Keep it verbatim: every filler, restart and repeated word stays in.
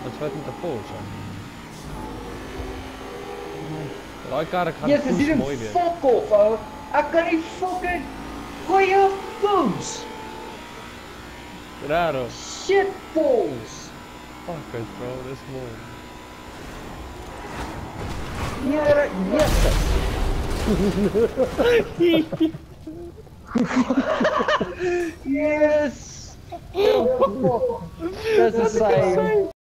dat werd niet te vol zo. Like cara, cara, Yes, het is een fuck off, ouwe. Ik kan niet fucking... Gooi je boos! Raro. Shitballs! Fuck it bro, dit is mooi. Ja, yes! Yes! That's a sign.